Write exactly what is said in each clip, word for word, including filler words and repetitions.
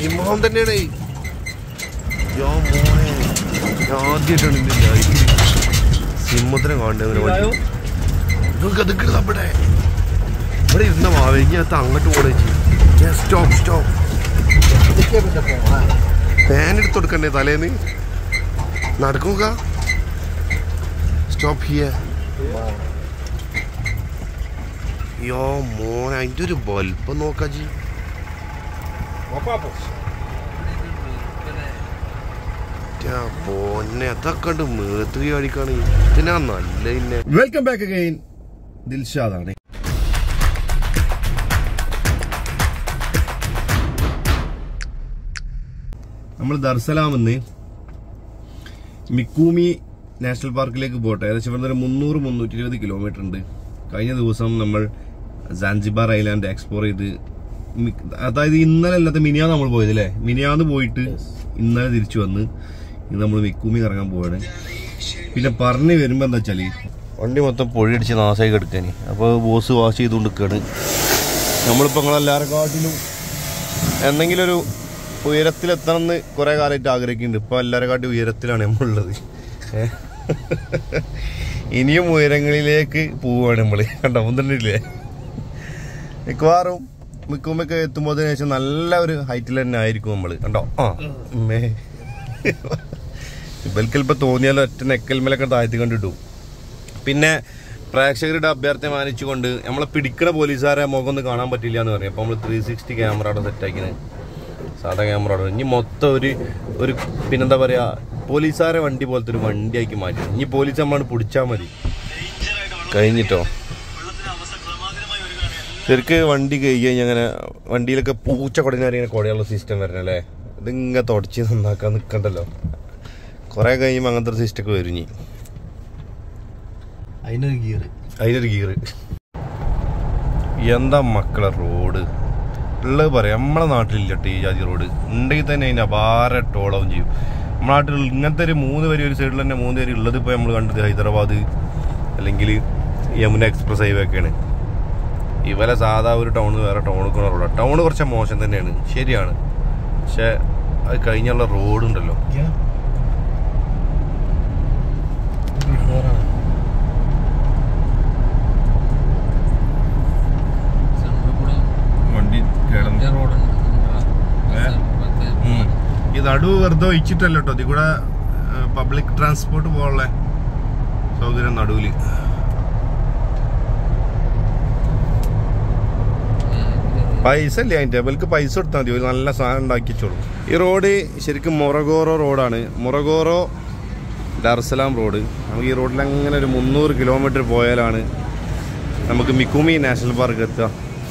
സിംഹം തന്നെയാണ്. ആദ്യമായിട്ടാണ് ഇതിന്റെ ലൈഫ് സിംഹത്തിനെ കാണേണ്ടത്. ഇവിടെ ഇവിടെ ഇരുന്ന മാവിഞ്ഞകത്ത് അങ്ങോട്ട് പോകണേ ചെയ്യും. Stop stop. ഫാൻ എടുത്ത് കൊടുക്കണ്ടേ തലേന്ന്? നടക്കുക. Stop here. യോ മോനെ, അതിൻ്റെ ഒരു ബൾബ് നോക്കാ ജി. പോന്നെ അതൊക്കെ ഉണ്ട് മേത്രി അടിക്കാണ്. ഇതിനാ നല്ല. Welcome back again. ദിൽഷാദാണ്. നമ്മൾ ദർസലാമെന്ന് മിക്കൂമി നാഷണൽ പാർക്കിലേക്ക് പോട്ടെ. ഏകദേശം ഇവിടെ ഒരു മുന്നൂറ് മുന്നൂറ്റി ഇരുപത് കിലോമീറ്റർ ഉണ്ട്. കഴിഞ്ഞ ദിവസം നമ്മൾ സാൻസിബാർ ഐലാൻഡ് എക്സ്പ്ലോർ ചെയ്ത്, അതായത് ഇന്നലെ അല്ലാത്ത മിനിയാന്ന് നമ്മൾ പോയത് അല്ലേ? മിനിയാന്ന് പോയിട്ട് ഇന്നലെ തിരിച്ചു വന്ന് ഇന്ന് നമ്മൾ മിക്കൂമി കറങ്ങാൻ പോവാണ്. പിന്നെ പറഞ്ഞു വരുമ്പോ എന്താ വെച്ചാല് വണ്ടി മൊത്തം പൊഴിയടിച്ച് നാശമായി കിടക്കാന്. അപ്പോൾ ബോസ് വാഷ് ചെയ്തുകൊണ്ട് നിൽക്കുകയാണ്. നമ്മളിപ്പോൾ നിങ്ങളെല്ലാവരും കാട്ടിലും എന്തെങ്കിലും ഒരു ഉയരത്തിലെത്തണം എന്ന് കുറെ കാലമായിട്ട് ആഗ്രഹിക്കുന്നുണ്ട്. ഇപ്പൊ എല്ലാവരെ കാട്ടി ഉയരത്തിലാണ് നമ്മളുള്ളത്. ഇനിയും ഉയരങ്ങളിലേക്ക് പോവുകയാണ് നമ്മള്. കണ്ടോ മുന്നില്ലേ? മിക്കവാറും മിക്കുമ്പൊക്കെ എത്തുമ്പോൾ ശേഷം നല്ല ഒരു ഹൈറ്റിൽ തന്നെ ആയിരിക്കും നമ്മള്. കണ്ടോ? ആ മേ ഇവൽക്കിപ്പോ തോന്നിയാലോ ഒറ്റ നെക്കൽമേലൊക്കെ താഴ്ത്തി കണ്ടിട്ടു. പിന്നെ പ്രേക്ഷകരുടെ അഭ്യർത്ഥന മാനിച്ചുകൊണ്ട് നമ്മളെ പിടിക്കണ പോലീസുകാരെ മുഖം ഒന്ന് കാണാൻ പറ്റില്ല എന്ന് പറയും. അപ്പൊ നമ്മള് ത്രീ സിക്സ്റ്റി ക്യാമറ അവിടെ സെറ്റാക്കിന്. സാധാ ക്യാമറ അവിടെ ഇനി മൊത്തം ഒരു ഒരു പിന്നെന്താ പറയാ, പോലീസുകാരെ വണ്ടി പോലത്തെ ഒരു വണ്ടിയാക്കി മാറ്റി. ഇനി പോലീസ് നമ്മളാണ് പിടിച്ചാൽ മതി. കഴിഞ്ഞിട്ടോ ശരിക്ക് വണ്ടി കഴിക്കുക കഴിഞ്ഞാൽ അങ്ങനെ വണ്ടിയിലൊക്കെ പൂച്ച കൊടങ്ങാരി ഇങ്ങനെ കുടയുള്ള സിസ്റ്റം വരണല്ലേ. ഇതിങ്ങനെ തുടച്ച് നന്നാക്കാൻ നിൽക്കണ്ടല്ലോ. കുറെ കഴിയുമ്പോൾ അങ്ങനത്തെ ഒരു സിസ്റ്റം ഒക്കെ വരും. ഇനി അതിനൊരു ഗിയർ അതിനൊരു ഗിയർ എന്താ മക്കളെ റോഡ് ഉള്ളത് പറയാം. നമ്മളെ നാട്ടിലില്ല ഈ ജാതി റോഡ്. ഉണ്ടെങ്കിൽ തന്നെ അതിൻ്റെ അപാര ടോളവും ചെയ്യും. നമ്മുടെ നാട്ടിൽ ഇങ്ങനത്തെ ഒരു മൂന്ന് വരി ഒരു സൈഡിൽ തന്നെ മൂന്ന് വരി ഉള്ളത്. ഇപ്പോൾ നമ്മൾ കണ്ടത് ഹൈദരാബാദ് അല്ലെങ്കിൽ യമുന എക്സ്പ്രസ് ഹൈവേ ഒക്കെയാണ്. ഇവരെ സാധാ ഒരു ടൗൺ വേറെ ടൗൺ നിൽക്കുന്ന റോഡാണ്. ടൗൺ കുറച്ച് മോശം തന്നെയാണ്, ശരിയാണ്. പക്ഷെ അത് കഴിഞ്ഞുള്ള റോഡുണ്ടല്ലോ, ഈ നടുവ് വെറുതെ ഒഴിച്ചിട്ടല്ലോ കേട്ടോ. ഇതിൽ കൂടെ പബ്ലിക് ട്രാൻസ്പോർട്ട് പോകാനുള്ള സൗകര്യം നടുവില്. പൈസ ഇല്ല അതിൻ്റെ. അവർക്ക് പൈസ കൊടുത്താൽ മതി, ഒരു നല്ല സാധനം ഉണ്ടാക്കിച്ചോളൂ. ഈ റോഡ് ശരിക്കും മൊറഗോറോ റോഡാണ്. Morogoro Dar es Salaam road. നമുക്ക് ഈ റോഡിൽ അങ്ങനെ ഒരു മുന്നൂറ് കിലോമീറ്റർ പോയാലാണ് നമുക്ക് മിക്കൂമി നാഷണൽ പാർക്ക് എത്തുക.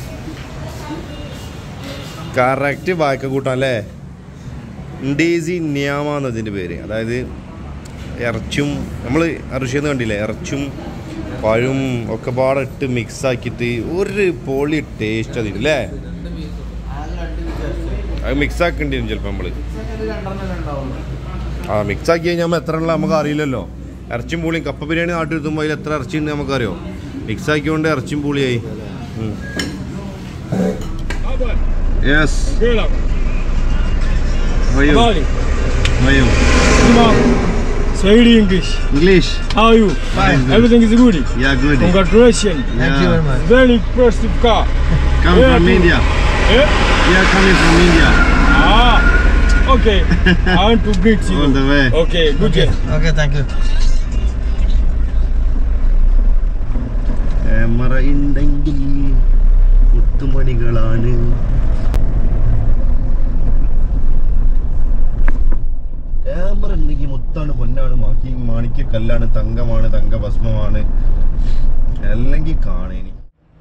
കറക്റ്റ് വായ്ക്ക കൂട്ടാം അല്ലേ? ഇൻഡീസി നിയാമ എന്നതിൻ്റെ പേര്. അതായത് ഇറച്ചും നമ്മൾ അറുഷിയെന്ന് കണ്ടില്ലേ, ഇറച്ചും പഴവും ഒക്കെ പാടെ ഇട്ട് മിക്സ് ആക്കിയിട്ട് ഒരു പൊളി ടേസ്റ്റ് അതിന് അല്ലേ. അത് മിക്സ് ആക്കേണ്ടി വരും ചിലപ്പോൾ നമ്മൾ. ആ മിക്സ് ആക്കി കഴിഞ്ഞാൽ എത്ര ഉള്ള നമുക്ക് അറിയില്ലല്ലോ. ഇറച്ചും പൂളിയും കപ്പ ബിരിയാണി നാട്ടിൽ എത്തുമ്പോൾ അതിൽ എത്ര ഇറച്ചി ഉണ്ട് നമുക്കറിയോ. മിക്സ് ആക്കിക്കൊണ്ട് ഇറച്ചും പൂളിയായി. Yes. How are you? How are you? Swahili English. English. How are you? Fine. Everything is good. Yeah, good. Congratulations. Yeah. Thank you very much. Very impressive car. Coming yeah, from good. India. Yeah? We are coming from India. Ah. Okay. I want to greet you. All the way. Okay. Good. Okay. Okay. Thank you. Camera ഉണ്ടെങ്കിൽ മുത്തുമണികളാണ്. Camera ഉണ്ടെങ്കിൽ മുത്താണ്, പൊന്നാണ്, മാക്കി മാണിക്യ കല്ലാണ്, തങ്കമാണ്, തങ്കഭസ്മമാണ്, അല്ലെങ്കിൽ കാണേനി.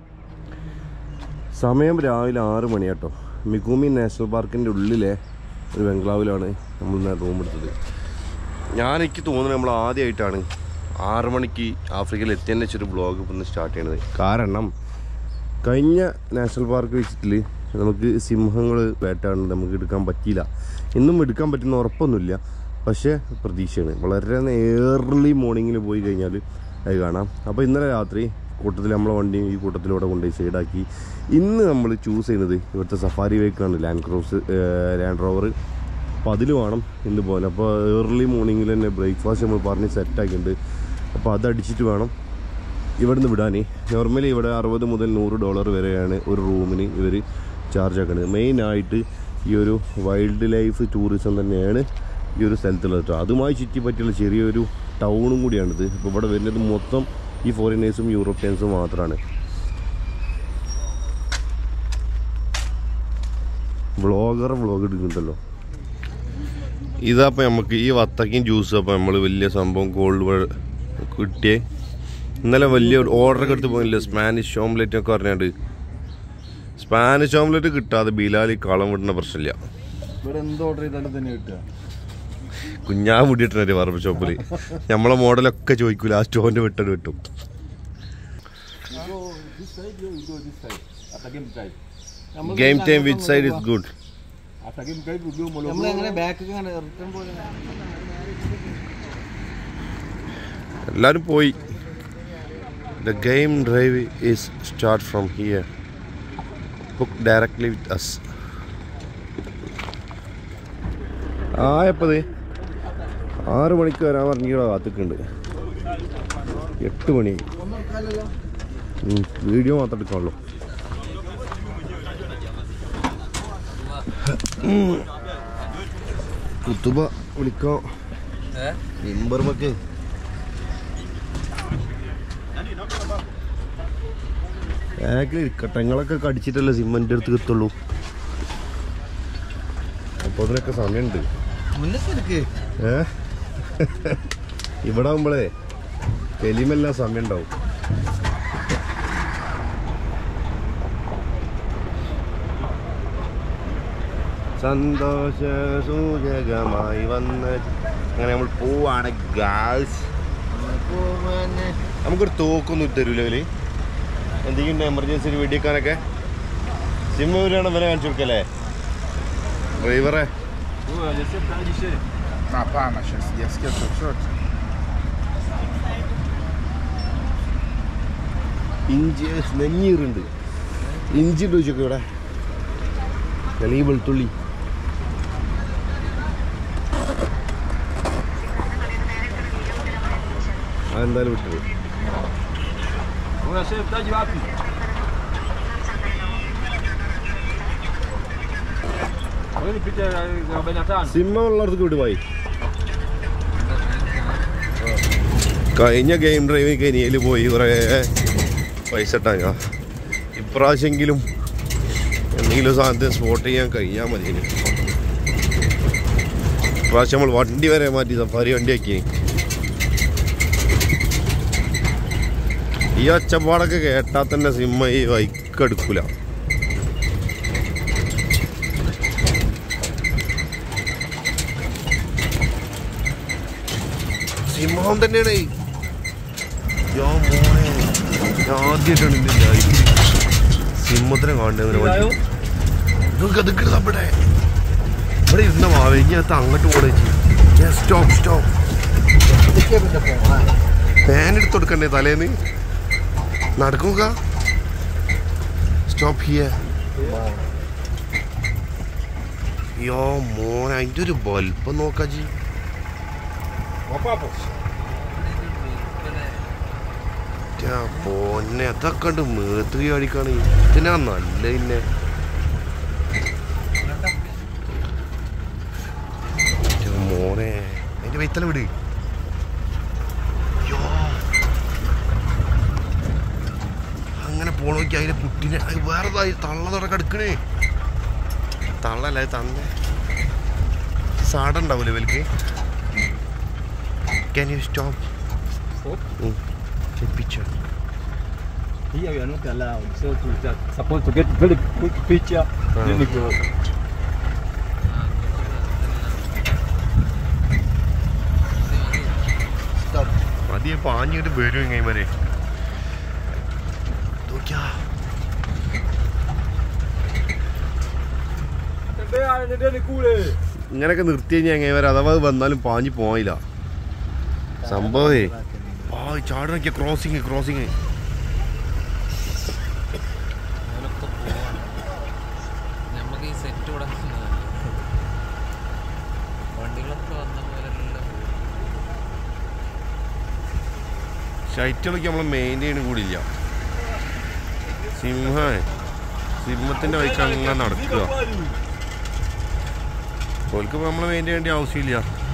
സമയം രാവിലെ ആറ് മണി കേട്ടോ. മിക്കൂമി നാഷണൽ പാർക്കിൻ്റെ ഉള്ളിലെ ഒരു ബംഗ്ലാവിലാണ് നമ്മൾ ഇന്ന് റൂം എടുത്തത്. ഞാൻ എനിക്ക് തോന്നുന്നത് നമ്മൾ ആദ്യമായിട്ടാണ് ആറ് മണിക്ക് ആഫ്രിക്കയിൽ എത്തിയതിന് വെച്ചൊരു ബ്ലോഗ് ഇപ്പം സ്റ്റാർട്ട് ചെയ്യണത്. കാരണം കഴിഞ്ഞ നാഷണൽ പാർക്ക് വിസിറ്റിൽ നമുക്ക് സിംഹങ്ങൾ വേട്ടാണ് നമുക്ക് എടുക്കാൻ പറ്റിയില്ല. ഇന്നും എടുക്കാൻ പറ്റുന്ന ഉറപ്പൊന്നുമില്ല, പക്ഷേ പ്രതീക്ഷയാണ്. വളരെ ഏർലി മോർണിംഗിൽ പോയി കഴിഞ്ഞാൽ അത് കാണാം. അപ്പോൾ ഇന്നലെ രാത്രി കൂട്ടത്തിൽ നമ്മളെ വണ്ടിയും ഈ കൂട്ടത്തിലൂടെ കൊണ്ടുപോയി സൈഡാക്കി. ഇന്ന് നമ്മൾ ചൂസ് ചെയ്യുന്നത് ഇവിടുത്തെ സഫാരി ബൈക്കാണ്, ലാൻഡ് ക്രൂസ് ലാൻഡ് റോവർ. അപ്പോൾ അതിൽ വേണം ഇന്ന് പോകാൻ. അപ്പോൾ ഏർലി മോർണിംഗിൽ തന്നെ ബ്രേക്ക്ഫാസ്റ്റ് നമ്മൾ പറഞ്ഞ് സെറ്റാക്കിയിട്ടുണ്ട്. അപ്പോൾ അതടിച്ചിട്ട് വേണം ഇവിടുന്ന് വിടാൻ. നോർമലി ഇവിടെ അറുപത് മുതൽ നൂറ് ഡോളർ വരെയാണ് ഒരു റൂമിന് ഇവർ ചാർജ് ആക്കുന്നത്. മെയിനായിട്ട് ഈ ഒരു വൈൽഡ് ലൈഫ് ടൂറിസം തന്നെയാണ് ഈ ഒരു സ്ഥലത്തുള്ളത് കേട്ടോ. അതുമായി ചുറ്റി പറ്റിയുള്ള ചെറിയൊരു ടൗണും കൂടിയാണിത്. ഇപ്പോൾ ഇവിടെ വരുന്നത് മൊത്തം ഈ ഫോറിനേഴ്സും യൂറോപ്യൻസും മാത്രമാണ്. വ്ളോഗർ വ്ളോഗ് എടുക്കുന്നുണ്ടല്ലോ. ഇതപ്പോൾ നമുക്ക് ഈ വത്തക്കയും ജ്യൂസും അപ്പോൾ നമ്മൾ വലിയ സംഭവം കോൾഡ് കിട്ടിയേ. ഇന്നലെ വലിയ ഓർഡറൊക്കെ എടുത്ത് പോയില്ല. സ്പാനിഷ് ഓംലെറ്റൊക്കെ പറഞ്ഞാണ്ട് സ്പാനിഷ് ഓംലെറ്റ് കിട്ടാതെ ബിലാലി കളം വിടുന്ന പ്രശ്നമില്ല. ഇവിടെ എന്ത് ഓർഡർ ചെയ്താലും തന്നെ കിട്ടുക. കുഞ്ഞാ മുടിയിട്ടേ ബാർബർ ഷോപ്പിൽ നമ്മളെ മോഡലൊക്കെ ചോദിക്കൂല, ആ സ്റ്റോൻ്റെ വിട്ടത് കിട്ടും. Game time which side is good. എല്ലാവരും പോയി. The game drive is start from here. Book directly with us. ആയപ്പത് ആറ് മണിക്ക് വരാൻ പറഞ്ഞിവിടെ കാത്തിക്കുണ്ട്. എട്ട് മണി വീഡിയോ മാത്രം എടുക്കാനുള്ളൂ. കുത്തുബ വിളിക്കാം ഇമ്പർമക്ക്. ബാക്കിൽ കട്ടങ്ങളൊക്കെ കടിച്ചിട്ടല്ലേ സിമ്മൻ്റെ അടുത്ത് കിട്ടുള്ളൂ. അപ്പോൾ അതിനൊക്കെ സമയമുണ്ട്. ഏ ഇവിടെ ആകുമ്പോഴേ കെലിമെല്ലാം സമയം ഉണ്ടാവും. സന്തോഷ സൂചകമായി വന്ന് അങ്ങനെ നമ്മൾ പോവാണ് ഗായ്സ്. നമുക്കൊരു തോക്കൊന്നും തരൂല അവര്. എന്തെങ്കിലും എമർജൻസി വെടിവെക്കാനൊക്കെ സിം വരികയാണ് വില കാണിച്ചു കൊടുക്കല്ലേ ഡ്രൈവറെ. ഇഞ്ചി നെഞ്ഞീറുണ്ട്. ഇഞ്ചി ഉണ്ട് ചോദിച്ചൊക്കെ ഇവിടെ. അല്ലെങ്കിൽ വെളുത്തുള്ളി. അതെന്തായാലും വിട്ടത്. സിമ്മ ഉള്ളിടത്ത് വിടുമായി. കഴിഞ്ഞ ഗെയിം ഡ്രൈവിന് കെനിയയിൽ പോയി കുറേ പൈസ ഇട്ടാ. ഇപ്രാവശ്യമെങ്കിലും എന്തെങ്കിലും സാധനത്തെ സ്പോട്ട് ചെയ്യാൻ കഴിഞ്ഞാൽ മതി. ഇപ്രാവശ്യം നമ്മൾ വണ്ടി വരെ മാറ്റി സഫാരി വണ്ടിയാക്കി. ഈ ഒച്ചപ്പാടൊക്കെ കേട്ടാൽ തന്നെ സിമ്മ ഈ വൈക്കെടുക്കൂല. സിംഹം തന്നെയാണ്. ആദ്യമായിട്ടാണ് ഇതിൻ്റെ സിംഹത്തിനെ കാണുന്നത്. ഇവിടെ ഇവിടെ ഇരുന്ന മാവിഞ്ഞകത്ത് അങ്ങോട്ട് പോകണേ. Stop stop. ഫാൻ എടുത്ത് കൊടുക്കണ്ടേ തലേന്ന്. നടക്കുക. Stop here. യോ മോനെ അതിൻ്റെ ഒരു ബൾബ് നോക്കാജി. പോന്നെ അതൊക്കെ ഉണ്ട് മേത്ത് അടിക്കാണ്. ഇതിനാ നല്ല പിന്നെ മോനെ അതിന്റെ വൈത്തല വിട്. അങ്ങനെ പോണോക്കി അതിന്റെ കുട്ടിനെ വേറെ തള്ള തുടക്കം എടുക്കണേ. തള്ളല്ല തന്നെ സാട ഉണ്ടാവൂലേ ഇവർക്ക്. Can you stop? Stop? Mm. Take picture. Here we are not allowed, so to just supposed to get very quick picture. Ah. Then we go. Stop. Madi paaniyittu veru ingai mare. Dokya. They are really cool. ഇങ്ങനെയൊക്കെ നിർത്തി കഴിഞ്ഞാൽ എങ്ങനെ വരെ അഥവാ വന്നാലും പാഞ്ഞ് പോയില്ല സംഭവേ. ആ ചാട് നോക്കിയ ക്രോസിങ് ക്രോസിങ് ശൈത്യങ്ങളൊക്കെ നമ്മൾ മെയിൻ ചെയ്യണം കൂടിയില്ല. സിംഹ സിംഹത്തിൻ്റെ വഴിക്ക് അങ്ങനെ നടക്കുക. ഓൾക്ക് നമ്മൾ മെയിൻ ചെയ്യേണ്ട ആവശ്യമില്ല.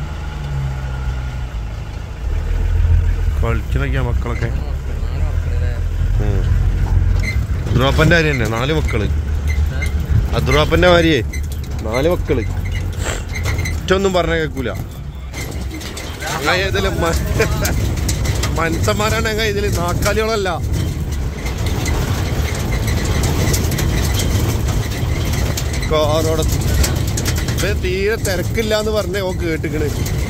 കളിച്ചിലൊക്കെയാ മക്കളൊക്കെ. അദ്രാപ്പൻ്റെ ഭാര്യ തന്നെ നാല് മക്കള്. അദ്രാപ്പൻ്റെ ഭാര്യയെ നാല് മക്കള്. ഒറ്റൊന്നും പറഞ്ഞ കേൾക്കൂല. അങ്ങനെ ഇതില് മനുഷ്യന്മാരാണ്. ഞങ്ങൾ ഇതില് നാക്കാലികളല്ല. കാറോടെ തീരെ തിരക്കില്ല എന്ന് പറഞ്ഞേ ഓ കേട്ടിക്കണ്.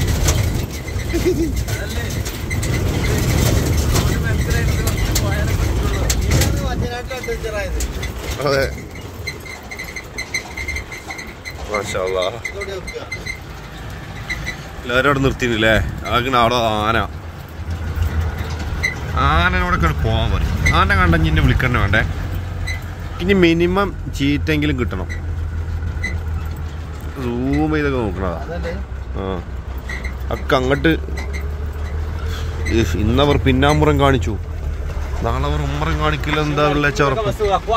അതെ മാഷാ അല്ലാഹ്. എല്ലാവരും അവിടെ നിർത്തിയില്ലേ? ആകെ അവിടെ ആന ആനോടൊക്കെ പോകാൻ പറയും. ആന കണ്ട ഇന്നെ വിളിക്കണേ വേണ്ടേ? ഇനി മിനിമം ചീറ്റെങ്കിലും കിട്ടണം. സൂം ചെയ്തൊക്കെ നോക്കണതാ. ആ ഒക്കെ അങ്ങോട്ട് ഇന്നവർ പിന്നാമ്പുറം കാണിച്ചു, നാളെ അവർ ഉമ്മറം കാണിക്കില്ല. എന്താ വിളിച്ച ഉറപ്പ്?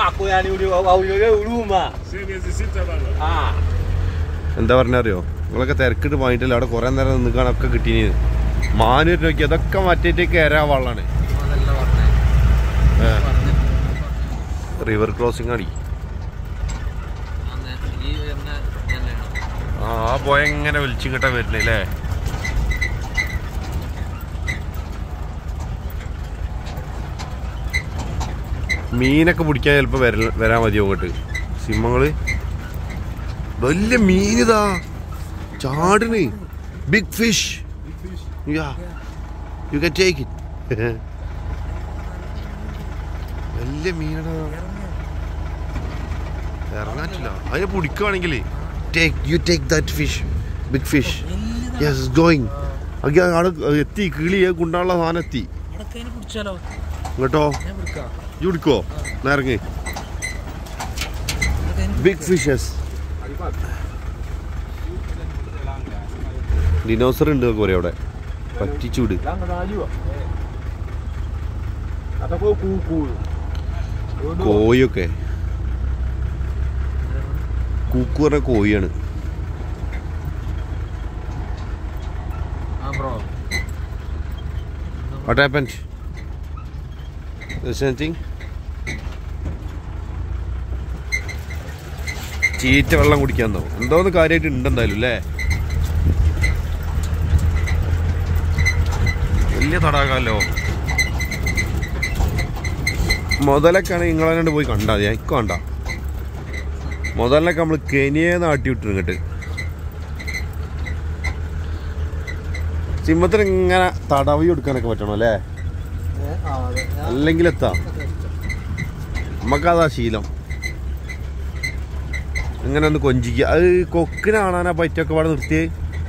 എന്താ പറഞ്ഞറിയോ? നിങ്ങളൊക്കെ തിരക്കിട്ട് പോയിട്ടില്ല. അവിടെ കുറെ നേരം നിൽക്കാനൊക്കെ കിട്ടീന്. മാനൂർ നോക്കി അതൊക്കെ മറ്റേക്ക് കയറാ വള്ളാണ്. റിവർ ക്രോസിംഗ് ആണ്. ആ പോയ എങ്ങനെ വലിച്ചു കിട്ടാൻ വരുന്നില്ലേ? മീനൊക്കെ പിടിക്കാൻ ചിലപ്പോൾ വര വരാൻ മതിയോ അങ്ങോട്ട് സിംഹങ്ങള്. വലിയ മീനിതാ ചാടിന്. Big fish. You can take it. വലിയ മീനാണ്. ഇറങ്ങാറ്റില്ല. അതിനെ പിടിക്കുകയാണെങ്കിൽ take you take that fish. Big fish. Yes going. അവിടെ എത്തി. കിളി കൊണ്ടാനുള്ള സാധനം എത്തി ഇങ്ങോട്ടോ. ചുടിക്കോ നേരങ്ങി. Big fishes. ഡിനോസർ ഉണ്ട് കുറെ അവിടെ. പറ്റിച്ചൂട്. കോയൊക്കെ കൂക്കു പറഞ്ഞ കോഴിയാണ്. What happened? There's anything? Cheetah വെള്ളം കുടിക്കാന്നോ എന്തോന്ന് കാര്യമായിട്ട് ഉണ്ടെന്തായാലും അല്ലേ? വലിയ തടാകല്ലോ. മുതലൊക്കെയാണ് നിങ്ങളെ പോയി കണ്ടാ മതി. എനിക്ക് വേണ്ട. മുതലിനൊക്കെ നമ്മൾ കെനിയെ നാട്ടി വിട്ടു. ഇങ്ങോട്ട് സിംഹത്തിന് ഇങ്ങനെ തടവി കൊടുക്കാനൊക്കെ പറ്റണം അല്ലേ? അല്ലെങ്കിൽ എത്താ നമുക്കതാ ശീലം. ഇങ്ങനെ ഒന്ന് കൊഞ്ചിക്കുക. അത് കൊക്കിനെ കാണാനാ പറ്റൊക്കെ പാടെ നിർത്തിയേ.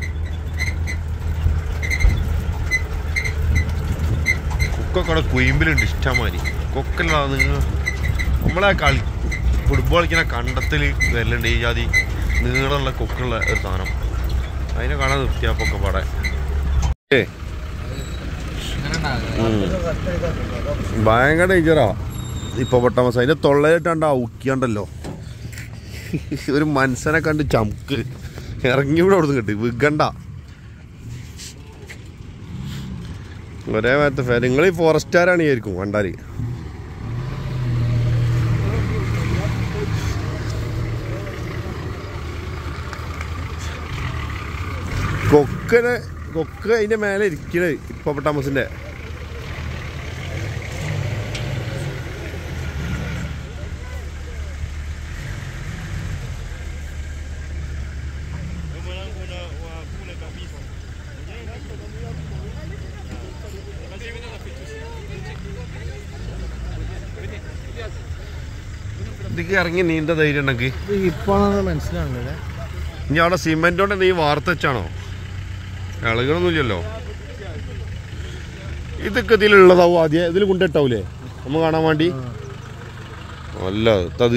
കൊക്കൊക്കെ അവിടെ കുയിമ്പിലുണ്ട് ഇഷ്ടംമാതിരി. കൊക്കല്ല നിങ്ങൾ നമ്മളെ കളി ഫുട്ബോൾ കളിക്കുന്ന കണ്ടത്തിൽ വരലുണ്ട് ഈ ജാതി നീളമുള്ള കൊക്കുള്ള ഒരു സാധനം. അതിനെ കാണാൻ നിർത്തിയപ്പൊക്കെ പാടെ ഭയങ്കര ഡേഞ്ചറാ. ഇപ്പൊ പൊട്ടാമസ അതിന്റെ തൊള്ളയിട്ടാണ്ട് ഔക്കിയാണ്ടല്ലോ. ഒരു മനുഷ്യനെ കണ്ട് ചമുക്ക് ഇറങ്ങി ഇവിടെ അവിടുന്ന് കിട്ടി വിഗണ്ട. ഒരേ മാറ്റത്തെ ഫേ നിങ്ങൾ ഈ ഫോറസ്റ്റുകാരാണ് ആയിരിക്കും കണ്ടാല്. കൊക്കനെ കൊക്ക് അതിന്റെ മേലെ ഇരിക്കണേ ഇപ്പൊ പൊട്ടാമസിന്റെ. ഇതിക്ക് ഇറങ്ങി നീന്ത ധൈര്യം ഉണ്ടെങ്കിൽ ഇപ്പൊ മനസ്സിലാണല്ലേ. ഇനി അവിടെ സിമെന്റ് കൊണ്ട് നീ വാർത്ത വെച്ചാണോ? ഇളകളൊന്നുമില്ലല്ലോ. ഇതൊക്കെ ഇതിലുള്ളതാവും. ആദ്യം ഇതിൽ കൊണ്ടിട്ടാവൂലേ നമ്മൾ കാണാൻ വേണ്ടി? അല്ല തത്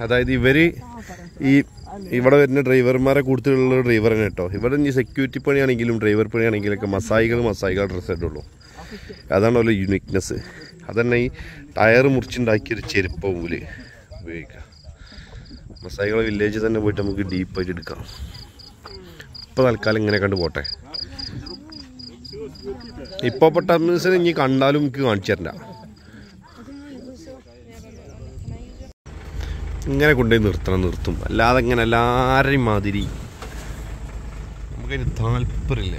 അതായത് ഇവര് ഈ ഇവിടെ വരുന്ന ഡ്രൈവർമാരെ കൂടുതലുള്ള ഡ്രൈവർ തന്നെ കേട്ടോ. ഇവിടെ ഇനി സെക്യൂരിറ്റി പണിയാണെങ്കിലും ഡ്രൈവർ പണിയാണെങ്കിലും ഒക്കെ മസായികൾ മസായികൾ ഡ്രസ്സ് ഇട്ടുള്ളൂ. അതാണ് ഓരോ യുണീക്നെസ്. അതന്നെ ഈ ടയർ മുറിച്ചുണ്ടാക്കിയൊരു ചെരുപ്പ് പോലെ ഉപയോഗിക്കാം. മസായികളെ വില്ലേജിൽ തന്നെ പോയിട്ട് നമുക്ക് ഡീപ്പായിട്ട് എടുക്കാം. ഇപ്പോൾ തൽക്കാലം ഇങ്ങനെ കണ്ട് പോട്ടെ. ഇപ്പോൾ പൊട്ടാമിസിനെ ഇനി കണ്ടാലും എനിക്ക് കാണിച്ചു തരണ്ട. ഇങ്ങനെ കൊണ്ടുപോയി നിർത്തണം, നിർത്തും. അല്ലാതെ ഇങ്ങനെ എല്ലാവരെയും മാതിരി നമുക്കതിന് താല്പര്യമില്ല.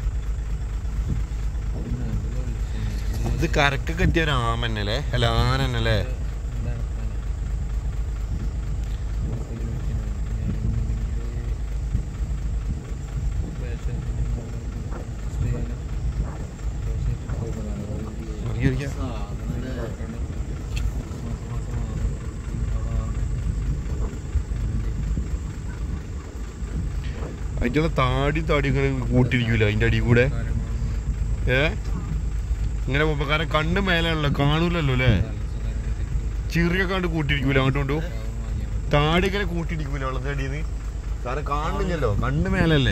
ഇത് കരക്കൊക്കെ എത്തിയ ഒരു ആമന്നല്ലേ, അല്ല ആനന്നല്ലേ. അതിൻ്റെ താടി താടി ഇങ്ങനെ കൂട്ടിരിക്കൂല അതിൻ്റെ അടി കൂടെ. ഏ ഇങ്ങനെ പോകുമ്പോ കാരണം കണ്ണ് മേലെയാണല്ലോ, കാണൂലല്ലോ അല്ലേ. ചെറിയൊക്കെ കണ്ട് കൂട്ടിരിക്കൂല അങ്ങോട്ട് കൊണ്ടു. താടി ഇങ്ങനെ കൂട്ടിരിക്കൂല വെള്ളത്തിന്റെ അടിയിൽ, കാരണം കാണുന്നില്ലല്ലോ, കണ്ണ് മേലല്ലേ.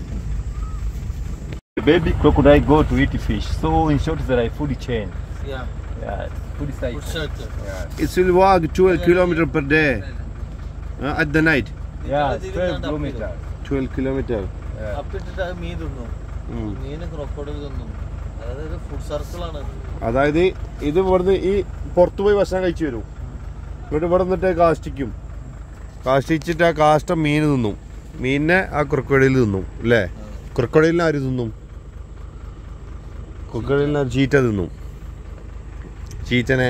Baby crocodile go to eat fish, so in short there are food chain. Yeah. Yeah, food cycle. Food cycle. Yeah. It will walk twelve kilometers per day uh, at the night. Yeah, twelve kilometers. twelve kilometers. അപ്പിട്ടിട്ട് മീൻ തിന്നും, മീന് crocodile തിന്നും. അതായത് food circle ആണ്. അതായത് ഇത് ഇവിടുന്ന് ഈ പുറത്തു പോയി ഭക്ഷണം കഴിച്ചു വരും, എന്നിട്ട് ഇവിടെ നിന്നിട്ട് കാഷ്ടിക്കും. കാഷ്ടിച്ചിട്ട് ആ കാഷ്ടം മീൻ തിന്നും, മീനിനെ ആ ക്രൊക്കോഡൈൽ തിന്നും അല്ലേ. ക്രൊക്കോഡൈലിനെ ആര് തിന്നും? ക്രൊക്കോഡൈലിനെ ചീറ്റ തിന്നും. ചീറ്റനെ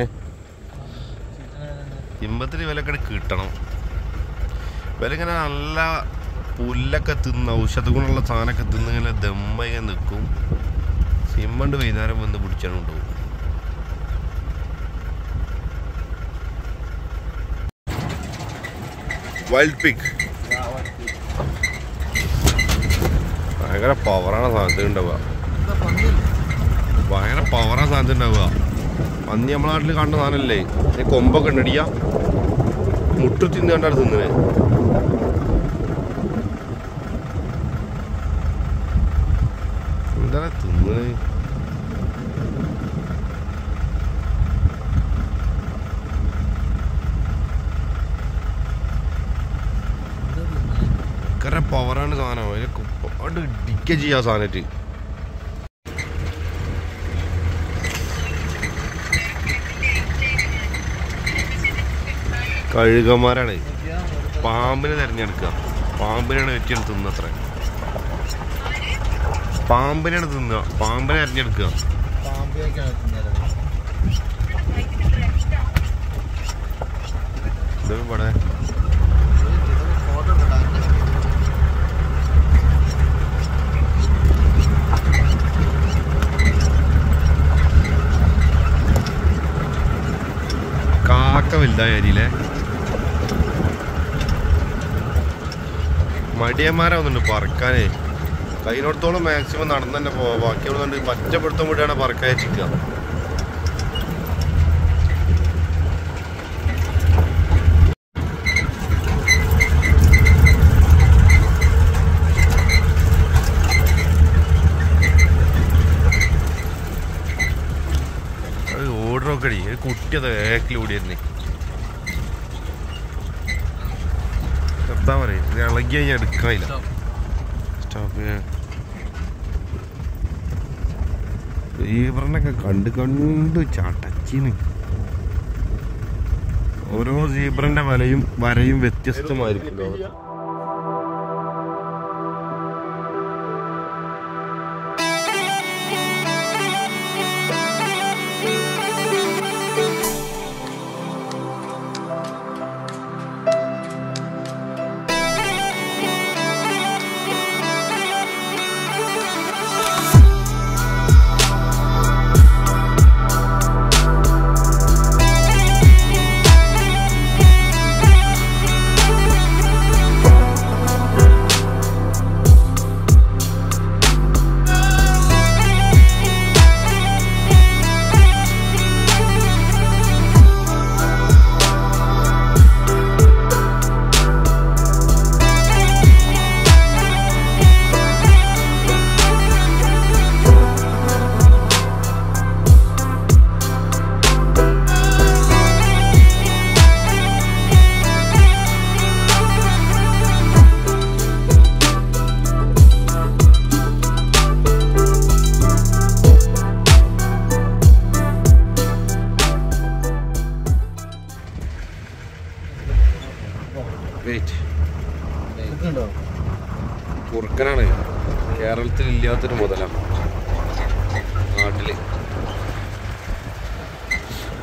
ഇമ്പത്തിന് വിലക്കടെ കിട്ടണം. വിലങ്ങനെ നല്ല പുല്ലൊക്കെ തിന്ന് ഔഷധ ഗുണമുള്ള സാധനമൊക്കെ തിന്ന് ഇങ്ങനെ ദമ്മ നിൽക്കും. സിമ്മണ്ട് വൈകുന്നേരം വന്ന് പിടിച്ചാണ് കൊണ്ടുപോകും. വൈൽഡ് പിഗ് ഭയങ്കര പവറാണ് സാധ്യത ഉണ്ടാവുക. ഭയങ്കര പവറാണ് സാധ്യത ഉണ്ടാവുക. പന്നി നമ്മളെ നാട്ടിൽ കണ്ട സാധനമല്ലേ, കൊമ്പൊക്കെ ഉണ്ടടിയ മുട്ടു തിന്ന് കണ്ടാണ് തിന്നത്. എന്താണ് തിന്നത്? ഭയങ്കര പവറാണ് സാധനം. അതിന് ഡിക്ക ചെയ്യാ സാധനത്ത്. കഴുകന്മാരാണ് പാമ്പിനെ തിരഞ്ഞെടുക്കുക. പാമ്പിനാണ് വെച്ചാണ് തിന്നത്ര. പാമ്പിനാണ് തിന്നുക, പാമ്പിനെ തിരഞ്ഞെടുക്കുക. ഇവിടെ കാക്ക വലുതായ അരിയിലെ മടിയന്മാരെ ഒന്നുണ്ട് പറക്കാനേ. കയ്യിനോടത്തോളം മാക്സിമം നടന്നു തന്നെ പോവാം. ബാക്കിയുള്ളതുകൊണ്ട് പറ്റപ്പെടുത്തും കൂടിയാണ് പറക്കാൻ വെച്ചിരിക്കുക. അത് ഓർഡറൊക്കെ അടി ഒരു കുട്ടി അത് ഏക്കിൽ ഓടിയിരുന്നേ. നിർത്താൻ പറയും, ഇത് ഇളകി കഴിഞ്ഞാൽ എടുക്കാനില്ല. സീബ്രനൊക്കെ കണ്ട് കണ്ട് ചടച്ചിന്. ഓരോ സീബ്രന്റെ വലയും വരയും വ്യത്യസ്തമായിരിക്കും.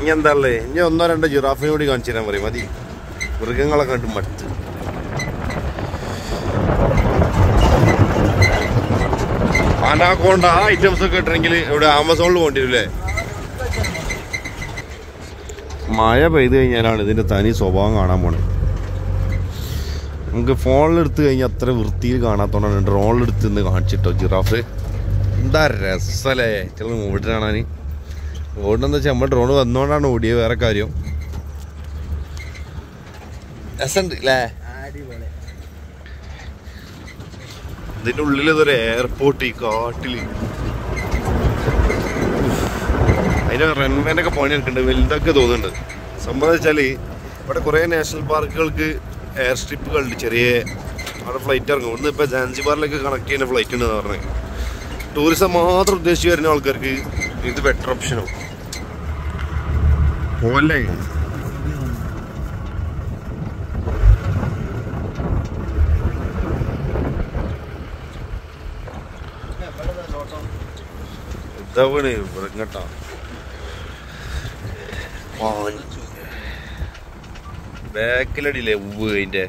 ഇനി എന്താ ഉള്ളത്? ഇനി ഒന്നോ രണ്ടോ ജിറാഫിനെ കൂടി കാണിച്ചു തരാൻ പറയും. മതി, മൃഗങ്ങളെ കണ്ട് മടുത്ത്. അനാക്കോണ്ട ആ ഐറ്റംസ് ഒക്കെ കിട്ടണമെങ്കിൽ ഇവിടെ ആമസോണിൽ പോകേണ്ടി വരും അല്ലേ? മഴ പെയ്ത് കഴിഞ്ഞാലാണ് ഇതിന്റെ തനി സ്വഭാവം കാണാൻ പോണത്. നമുക്ക് ഫോണിലെടുത്ത് കഴിഞ്ഞാൽ അത്ര വൃത്തിയിൽ കാണാത്തോണ്ടാണ് ഡ്രോണിലെടുത്ത് നിന്ന് കാണിച്ചിട്ടോ ജിറാഫ്. എന്താ രസല്ലേ ചില ഓടി കാണാൻ. ഓടുന്നെന്താ വെച്ചാൽ നമ്മൾ ഡ്രോൺ വന്നോണ്ടാണ് ഓടിയത്, വേറെ കാര്യം. രസമുണ്ട് അല്ലേ? ഇതിന്റെ ഉള്ളിൽ ഇതൊരു എയർപോർട്ട്, ഈ കാട്ടില് അതിന് റൺവേന്റെ ഒക്കെ പണി എടുക്കുന്നുണ്ട്, വലുതൊക്കെ തോന്നുന്നുണ്ട്. സംഭവം വെച്ചാല് ഇവിടെ കുറെ നാഷണൽ പാർക്കുകൾക്ക് എയർ സ്ട്രിപ്പുകളുണ്ട്, ചെറിയ അവിടെ ഫ്ലൈറ്റ് ഇറങ്ങും. ഇന്ന് ഇപ്പൊ സാൻസിബാറിലേക്ക് കണക്ട് ചെയ്യുന്ന ഫ്ലൈറ്റ് ഉണ്ടെന്ന് പറഞ്ഞത്. ടൂറിസം മാത്രം ഉദ്ദേശിച്ച് വരുന്ന ആൾക്കാർക്ക് ഇത് ബെറ്റർ ഓപ്ഷനോ പോലെ. ഇതാണ് ഇങ്ങട്ടാ ബാക്കിലടിയില്ലേ ഉവ് അതിന്റെ.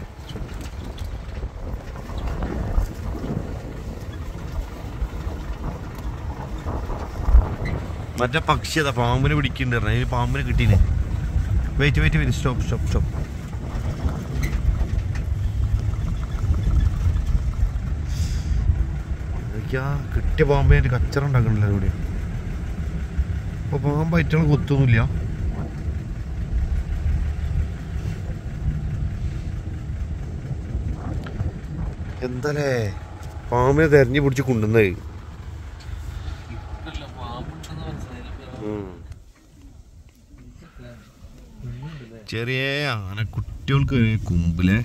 മറ്റേ പക്ഷി അതാ പാമ്പിനെ പിടിക്കുന്നുണ്ട്. അതിന് പാമ്പിനെ കിട്ടീനെ. Wait wait wait stop stop stop. എന്തൊക്കെയാ കിട്ടിയ പാമ്പിനായിട്ട് കച്ചറ ഉണ്ടാക്കണില്ല ഇവിടെ. അപ്പൊ പാമ്പ് ഐറ്റങ്ങൾ കൊത്തൊന്നുമില്ല. എന്താലേ പാമ്പിനെ തെരഞ്ഞു പിടിച്ച് കൊണ്ടുവന്നത്. ചെറിയ ആന കുട്ടികൾക്ക് കുമ്പിലെ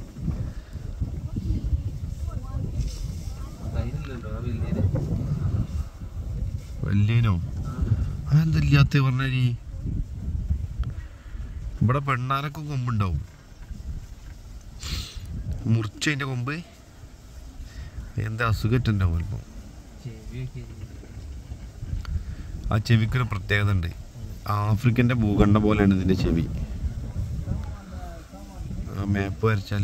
വല്യേനോ അതെന്തല്ലാത്ത പറഞ്ഞ. ഇവിടെ പെണ്ണാനൊക്കെ കൊമ്പുണ്ടാവും, മുറിച്ചതിന്റെ കൊമ്പ്. എന്താ അസുഖറ്റുണ്ടാവും ചിലപ്പോ. ആ ചെവിക്കൊരു പ്രത്യേകത ഉണ്ട്. ആഫ്രിക്കൻ്റെ ഭൂഖണ്ഡം പോലെയാണ് ഇതിൻ്റെ ചെവി. ആ മാപ്പ് വരച്ചാൽ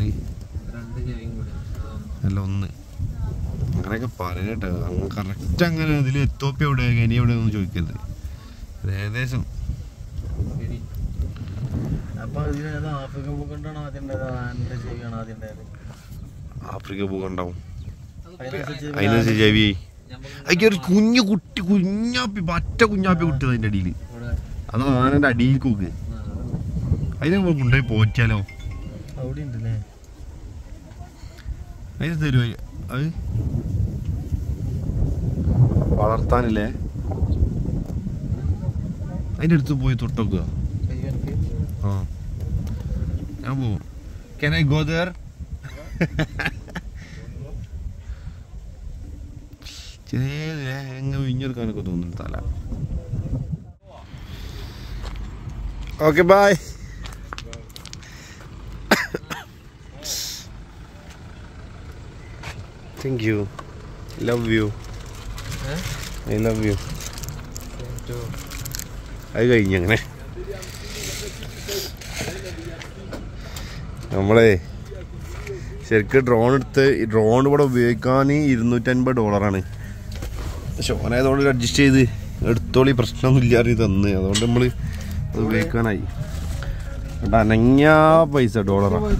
അല്ല ഒന്ന് അങ്ങനെയൊക്കെ പറയട്ടെ. അങ്ങ് കറക്റ്റ് അങ്ങനെ അതിൽ എത്തോപ്യ എവിടെ കെനി എവിടെയൊന്നും ചോദിക്കരുത്. ഏകദേശം ആഫ്രിക്ക ഭൂഖണ്ഡം അതിനനുസരിച്ച് ചെവി. അതിൽ ഒരു കുഞ്ഞു കുട്ടി കുഞ്ഞാപ്പി പറ്റ കുഞ്ഞാപ്പി കുട്ടിയത് അതിൻ്റെ അടിയിൽ. അത് ആനൻ്റെ അടിയിൽ കൂക്ക്. അതിനെ കൊണ്ടുപോയി പോറ്റാലോ. അതിന് തരുമോ അത് വളർത്താനില്ലേ? അതിൻ്റെ അടുത്ത് പോയി തൊട്ടോക്കുക. ആ ഞാൻ പോവും. Can I go there? ചെറിയ എങ്ങനെ വിഞ്ഞെടുക്കാനൊക്കെ തോന്നുന്നു തല. Okay bye. Thank you. Love you. I love you. അത് കഴിഞ്ഞങ്ങനെ നമ്മളെ ശരിക്കും ഡ്രോൺ എടുത്ത് ഈ ഡ്രോൺ ഇവിടെ ഉപയോഗിക്കാൻ ഇരുന്നൂറ്റൻപത് ഡോളറാണ്. ഷോനായതുകൊണ്ട് അഡ്ജസ്റ്റ് ചെയ്ത് എടുത്തോളി, പ്രശ്നമൊന്നും ഇല്ലാതെ തന്ന്. അതുകൊണ്ട് നമ്മൾ അത് ഉപയോഗിക്കാനായി. അനങ്ങ പൈസ ഡോളറാണ്.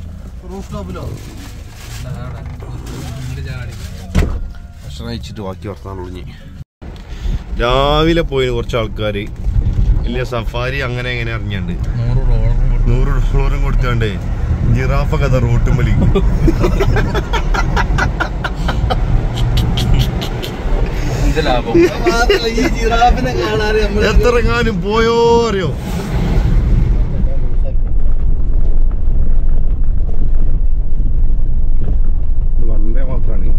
ഭക്ഷണം കഴിച്ചിട്ട് ബാക്കി വർത്താനുള്ളൂ. ഇനി രാവിലെ പോയി കുറച്ച് ആൾക്കാർ വലിയ സഫാരി അങ്ങനെ എങ്ങനെ അറിഞ്ഞാണ്ട് നൂറ് ഡോളറും കൊടുത്താണ്ട് ജിറാഫൊക്കെ അതാ റോട്ടും വലിക്കും. എത്രങ്ങാനും പോയോ അറിയോ. വണ്ടേ മാത്രമാണ്.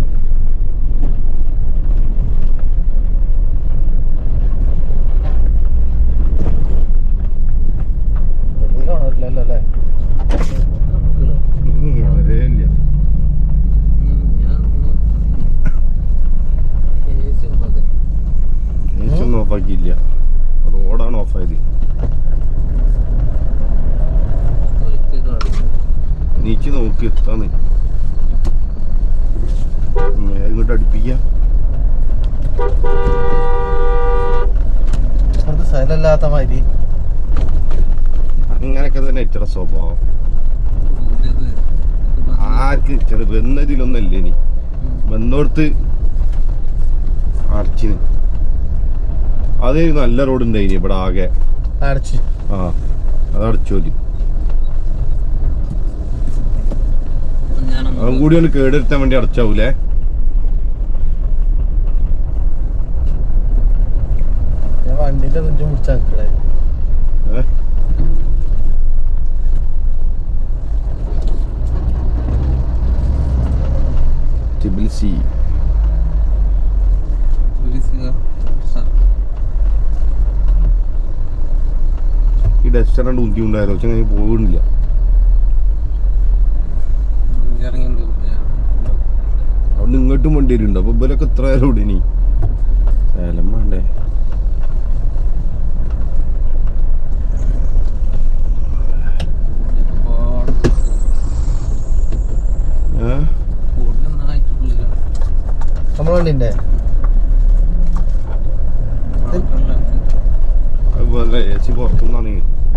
വളരെ ഇല്ല. ഓഫാക്കിയില്ല, റോഡാണ് ഓഫ് ഓഫായത്. നീച്ച് നോക്കി എത്താന്ന് ഇങ്ങോട്ട് അടുപ്പിക്കാം. സ്ഥലമില്ലാത്ത മാതിരി അങ്ങനൊക്കെ തന്നെ ഇച്ചിറ സ്വഭാവം. ആർക്ക് ചെറു വന്നതിലൊന്നല്ലേ ഇനി വന്നോടത്ത് അടച്ചിന്. അതേ നല്ല റോഡ് ഉണ്ടായിനി ഇവിടെ ആകെ അടച്ചു. ആ അത് അടച്ചോലി. അതും കൂടി ഒന്ന് കേടെടുത്താൻ വേണ്ടി അടച്ചാവൂലേ. വണ്ടിന്റെ നെഞ്ചു മുടിച്ചാക്കടേ. ടിബിലിസി ഈ ഡസ്റ്ററാണ്ട് ഉന്തി ഉണ്ടായാലോ അങ്ങനെ പോകുന്നില്ല. അവിടെ ഇങ്ങോട്ടും വണ്ടി വരുന്നുണ്ട്. അപ്പൊ ഇവരൊക്കെ എത്ര നേരം ഇവിടെ ഇനി സേലം വേണ്ടേ. നമ്മളെ വണ്ടിന്റെ അതുപോലെ എ സി പുറത്തുനിന്നാണ്